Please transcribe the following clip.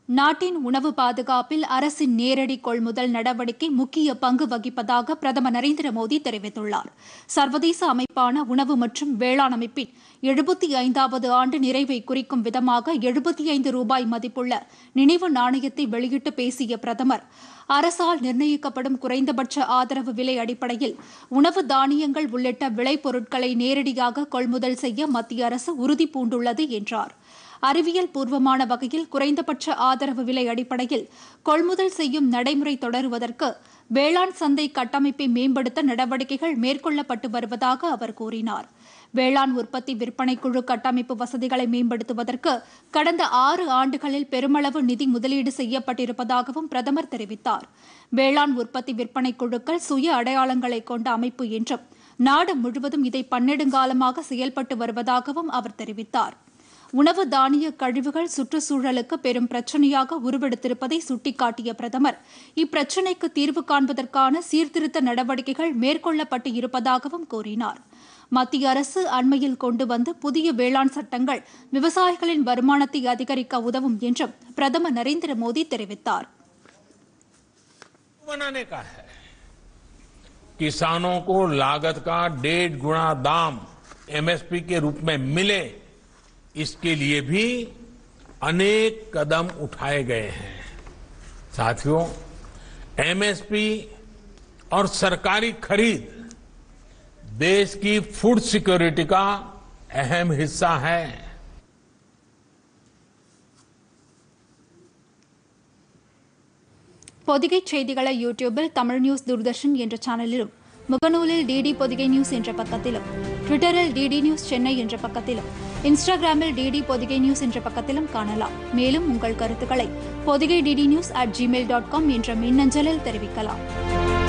நாட்டின் உணவு பாதுகாப்பில் அரசின் நேரடி கொள்முதல் நடவடிக்கை முக்கிய பங்கு வகிப்பதாக பிரதமர் நரேந்திர மோடி தெரிவித்துள்ளார். சர்வதேச அமைப்பான உணவு மற்றும் வேளாண் அமைப்பின் 75வது ஆண்டு நிறைவை குறிக்கும் விதமாக ரூபாய் 75 மதிப்புள்ள நினைவு நாணயத்தை வெளியிட்டு பேசிய பிரதமர், அரசால் நிர்ணயிக்கப்படும் குறைந்தபட்ச ஆதரவு விலை அடிப்படையில் உணவு தானியங்கள் உள்ளிட்ட விளைபொருட்களை நேரடியாக கொள்முதல் செய்ய மத்திய அரசு உறுதிபூண்டுள்ளது என்றார். அறிவியல் பூர்வமான வகையில் குறைந்தபட்ச ஆதரவு விலை அடிப்படையில் கொள்முதல் செய்யும் நடைமுறை தொடருவதற்கு வேளாண் சந்தை கட்டமைப்பை மேம்படுத்த நடவடிக்கைகள் மேற்கொள்ளப்பட்டு வருவதாக அவர் கூறினார். வேளாண் உற்பத்தி விற்பனை குழு கட்டமைப்பு வசதிகளை மேம்படுத்துவதற்கு கடந்த 6 ஆண்டுகளில் பெருமளவு நிதி முதலீடு செய்யப்பட்டிருப்பதாகவும் பிரதமர் தெரிவித்தார். வேளாண் உற்பத்தி விற்பனை குழுக்கள் சுய அடையாளங்களை கொண்ட அமைப்பு என்றும் நாடு முழுவதும் இதை பன்னெடுங்காலமாக செயல்பட்டு வருவதாகவும் அவர் தெரிவித்தார். உணவு தானிய கழிவுகள் சுற்றுச்சூழலுக்கு பெரும் பிரச்சினையாக உருவெடுத்திருப்பதை சுட்டிக்காட்டிய பிரதமர், இப்பிரச்சினைக்கு தீர்வு காண்பதற்கான சீர்திருத்த நடவடிக்கைகள் மேற்கொள்ளப்பட்டு இருப்பதாகவும் கூறினார். மத்திய அரசு அண்மையில் கொண்டு வந்த புதிய வேளாண் சட்டங்கள் விவசாயிகளின் வருமானத்தை அதிகரிக்க உதவும் என்றும் பிரதமர் நரேந்திர மோடி தெரிவித்தார். किसानों को लागत का 1.5 गुना दाम एमएसपी के रूप में मिले, इसके लिए भी अनेक कदम उठाए गए हैं। साथियों, एमएसपी और सरकारी खरीद देश की फूड सिक्योरिटी का अहम हिस्सा है। பொதிகை செய்திகளை யூடியூபில் தமிழ் நியூஸ் தூர்தர்ஷன் என்ற சேனலிலும், முகநூலில் டிடி பொதிகை நியூஸ் என்ற பக்கத்திலும், ட்விட்டரில் டிடி நியூஸ் சென்னை என்ற பக்கத்திலும், இன்ஸ்டாகிராமில் டிடி பொதிகை நியூஸ் என்ற பக்கத்திலும் காணலாம். மேலும் உங்கள் கருத்துக்களை பொதிகை DD News@gmail.com என்ற மின்னஞ்சலில் தெரிவிக்கலாம்.